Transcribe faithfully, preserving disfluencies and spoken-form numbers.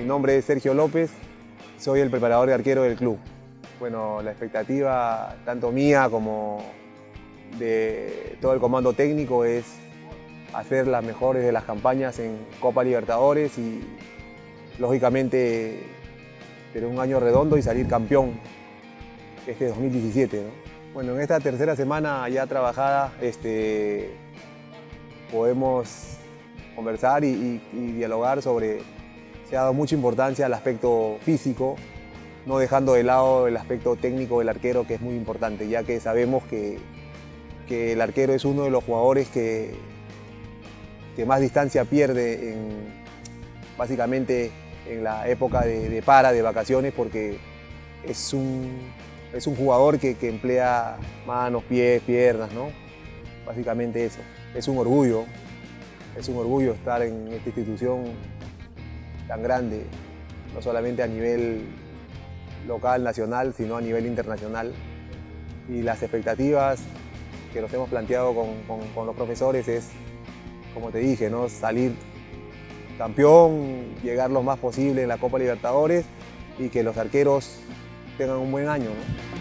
Mi nombre es Sergio López, soy el preparador de arquero del club. Bueno, la expectativa tanto mía como de todo el comando técnico es hacer las mejores de las campañas en Copa Libertadores y lógicamente tener un año redondo y salir campeón este dos mil diecisiete, ¿no? Bueno, en esta tercera semana ya trabajada este, podemos conversar y, y, y dialogar sobre, se ha dado mucha importancia al aspecto físico, no dejando de lado el aspecto técnico del arquero, que es muy importante, ya que sabemos que, que el arquero es uno de los jugadores que, que más distancia pierde en, básicamente en la época de, de para, de vacaciones, porque es un, es un jugador que, que emplea manos, pies, piernas, ¿no? Básicamente eso. Es un orgullo, es un orgullo estar en esta institución tan grande, no solamente a nivel local, nacional, sino a nivel internacional. Y las expectativas que nos hemos planteado con, con, con los profesores es, como te dije, ¿no? Salir campeón, llegar lo más posible en la Copa Libertadores y que los arqueros tengan un buen año, ¿no?